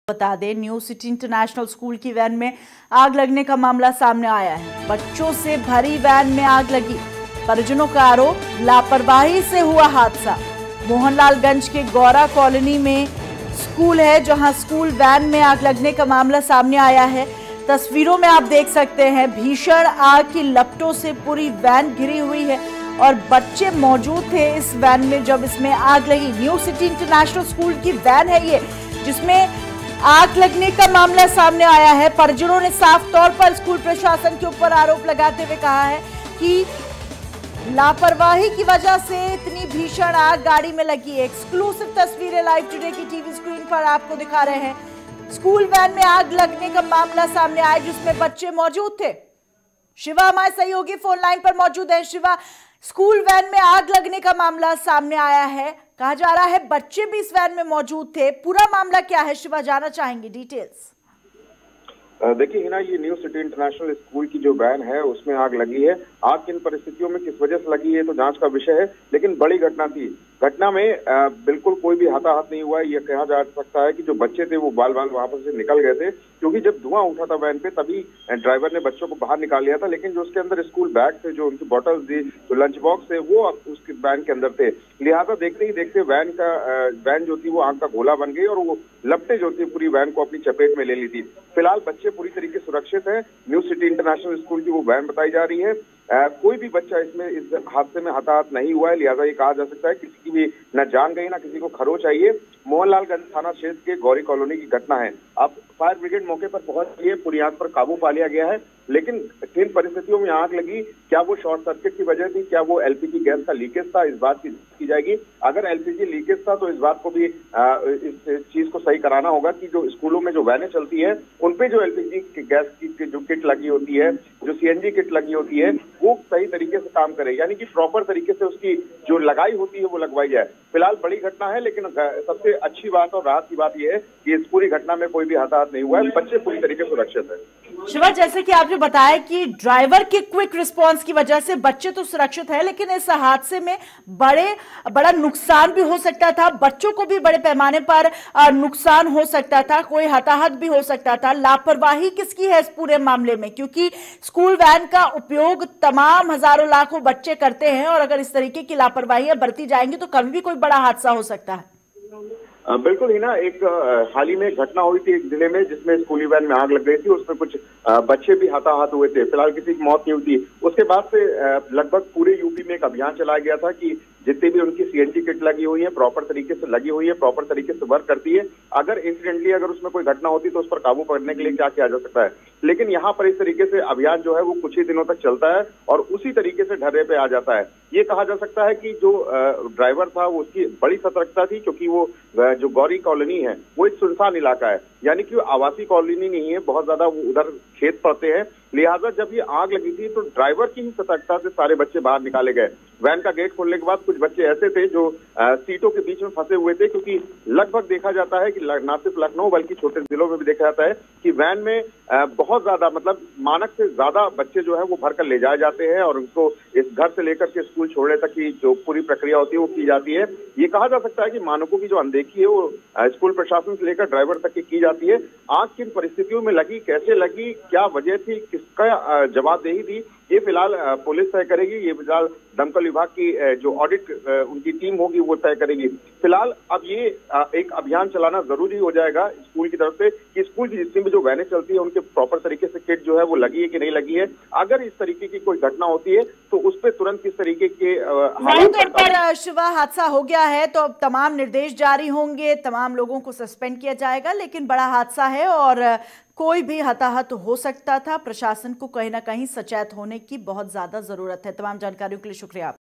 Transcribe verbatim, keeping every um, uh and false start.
बता दें, new city international school की वैन में आग लगने का मामला सामने आया है। बच्चों से भरी वैन में आग लगी। परिजनों का आरोप, लापरवाही से हुआ हादसा। मोहनलालगंज के गौरा कॉलोनी में स्कूल है, जहां स्कूल वैन में आग लगने का मामला सामने आया है। तस्वीरों में आप देख सकते हैं, भीषण आग की लपटों से पूरी वैन घिरी हुई है और बच्चे मौजूद थे इस वैन में जब इसमें आग लगी। न्यू सिटी इंटरनेशनल स्कूल की वैन है ये, जिसमें आग लगने का मामला सामने आया है। परिजनों ने साफ तौर पर स्कूल प्रशासन के ऊपर आरोप लगाते हुए कहा है कि लापरवाही की वजह से इतनी भीषण आग गाड़ी में लगी है। एक्सक्लूसिव तस्वीरें लाइव टुडे की टीवी स्क्रीन पर आपको दिखा रहे हैं। स्कूल वैन में आग लगने का मामला सामने आया जिसमें बच्चे मौजूद थे। शिवा हमारे सहयोगी फोन लाइन पर मौजूद है। शिवा, स्कूल वैन में आग लगने का मामला सामने आया है, कहा जा रहा है बच्चे भी इस वैन में मौजूद थे। पूरा मामला क्या है शिवा, जानना चाहेंगे डिटेल्स। देखिए हिना, ये न्यू सिटी इंटरनेशनल स्कूल की जो वैन है उसमें आग लगी है। आग किन परिस्थितियों में किस वजह से लगी है तो जांच का विषय है, लेकिन बड़ी घटना थी। घटना में आ, बिल्कुल कोई भी हताहत नहीं हुआ है। ये कहा जा सकता है कि जो बच्चे थे वो बाल बाल वहां पर से निकल गए थे, क्योंकि जब धुआं उठा था वैन पे तभी ड्राइवर ने बच्चों को बाहर निकाल लिया था। लेकिन जो उसके अंदर स्कूल बैग थे, जो उनकी बॉटल्स थी, जो लंच बॉक्स थे, वो उसके वैन के अंदर थे। लिहाजा देखते ही देखते वैन का वैन जो थी वो आग का गोला बन गई और वो लपटे जो थी पूरी वैन को अपनी चपेट में ले ली थी। फिलहाल बच्चे पूरी तरीके से सुरक्षित है। न्यू सिटी इंटरनेशनल स्कूल की वो वैन बताई जा रही है। आ, कोई भी बच्चा इसमें इस हादसे में हताहत नहीं हुआ है। लिहाजा ये कहा जा सकता है किसी की भी न जान गई ना किसी को खरोच आई है। मोहनलालगंज थाना क्षेत्र के गौरी कॉलोनी की घटना है। अब फायर ब्रिगेड मौके पर पहुंच गई है, पूरी आग पर काबू पा लिया गया है। लेकिन किन परिस्थितियों में आग लगी, क्या वो शॉर्ट सर्किट की वजह थी, क्या वो एलपीजी गैस का लीकेज था, इस बात की की जाएगी। अगर एलपीजी लीकेज था तो इस बात को भी आ, इस चीज को सही कराना होगा कि जो स्कूलों में जो वैनें चलती है उनपे जो एलपीजी गैस की जो किट लगी होती है, जो सीएनजी किट लगी होती है, वो सही तरीके से काम करे, यानी कि प्रॉपर तरीके से उसकी जो लगाई होती है वो लगवाई जाए। फिलहाल बड़ी घटना है, लेकिन सबसे अच्छी बात और राहत की बात यह है कि इस पूरी घटना में कोई भी हताहत नहीं हुआ है। बच्चे पूरी तरीके से सुरक्षित है। शिवा, जैसे कि आपने बताया कि ड्राइवर के क्विक रिस्पांस की वजह से बच्चे तो सुरक्षित है, लेकिन इस हादसे में बड़े बड़ा नुकसान भी हो सकता था। बच्चों को भी बड़े पैमाने पर नुकसान हो सकता था, कोई हताहत भी हो सकता था। लापरवाही किसकी है इस पूरे मामले में, क्योंकि स्कूल वैन का उपयोग तमाम हजारों लाखों बच्चे करते हैं और अगर इस तरीके की लापरवाहियां बरती जाएंगी तो कभी भी कोई बड़ा हादसा हो सकता है। बिल्कुल ही ना, एक हाल ही में घटना हुई थी एक जिले में जिसमें स्कूली वैन में आग लग गई थी। उसमें कुछ बच्चे भी हताहत हुए थे। फिलहाल किसी की मौत नहीं हुई थी। उसके बाद से लगभग पूरे यूपी में एक अभियान चलाया गया था कि जितनी भी उनकी सीएनजी किट लगी हुई है प्रॉपर तरीके से लगी हुई है, प्रॉपर तरीके से वर्क करती है। अगर इंसिडेंटली अगर उसमें कोई घटना होती तो उस पर काबू करने के लिए क्या किया जा सकता है। लेकिन यहाँ पर इस तरीके से अभियान जो है वो कुछ ही दिनों तक चलता है और उसी तरीके से ढर्रे पे आ जाता है। ये कहा जा सकता है कि जो ड्राइवर था वो उसकी बड़ी सतर्कता थी, क्योंकि वो जो गौरी कॉलोनी है वो एक सुनसान इलाका है, यानी कि आवासीय कॉलोनी नहीं है, बहुत ज्यादा वो उधर खेत पड़ते हैं। लिहाजा जब ये आग लगी थी तो ड्राइवर की ही सतर्कता से सारे बच्चे बाहर निकाले गए। वैन का गेट खोलने के बाद कुछ बच्चे ऐसे थे जो आ, सीटों के बीच में फंसे हुए थे, क्योंकि लगभग देखा जाता है कि न सिर्फ लखनऊ बल्कि छोटे जिलों में भी देखा जाता है कि वैन में आ, बहुत ज्यादा मतलब मानक से ज्यादा बच्चे जो है वो भरकर ले जाए जाते हैं और उनको इस घर से लेकर के स्कूल छोड़ने तक की जो पूरी प्रक्रिया होती है वो की जाती है। ये कहा जा सकता है कि मानकों की जो अनदेखी है वो स्कूल प्रशासन से लेकर ड्राइवर तक की की जाती है। आग किन परिस्थितियों में लगी, कैसे लगी, क्या वजह थी, किसका जवाबदेही थी, ये फिलहाल पुलिस तय करेगी। ये फिलहाल दमकल विभाग की जो ऑडिट उनकी टीम होगी वो तय करेगी। फिलहाल अब ये एक अभियान चलाना जरूरी हो जाएगा स्कूल की तरफ से कि स्कूल की जितनी भी जो वैनें चलती है उनके प्रॉपर तरीके से किट जो है वो लगी है कि नहीं लगी है। अगर इस तरीके की कोई घटना होती है तो उस पर तुरंत किस तरीके के तौर पर शिवा हादसा हो गया है तो अब तमाम निर्देश जारी होंगे, तमाम लोगों को सस्पेंड किया जाएगा, लेकिन बड़ा हादसा है और कोई भी हताहत हो सकता था। प्रशासन को कहीं ना कहीं सचेत होने की बहुत ज्यादा जरूरत है। तमाम जानकारियों के लिए शुक्रिया।